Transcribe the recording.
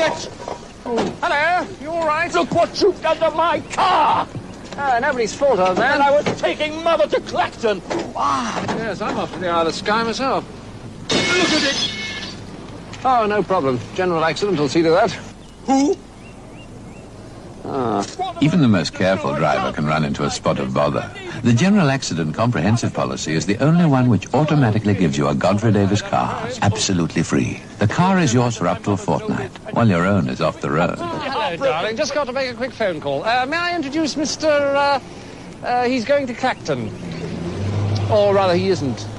idiot! Oh, hello, you all right? Look what you've done to my car! Nobody's fault, old man. And I was taking Mother to Clacton. Yes, I'm off to the Isle of Skye myself. Look at it! Oh, no problem. General accident will see to that. Who? Even the most careful driver can run into a spot of bother. The General Accident Comprehensive Policy is the only one which automatically gives you a Godfrey Davis car, absolutely free. The car is yours for up to a fortnight, while your own is off the road. Hello, darling. Just got to make a quick phone call. May I introduce Mr. He's going to Clacton. Or rather, he isn't.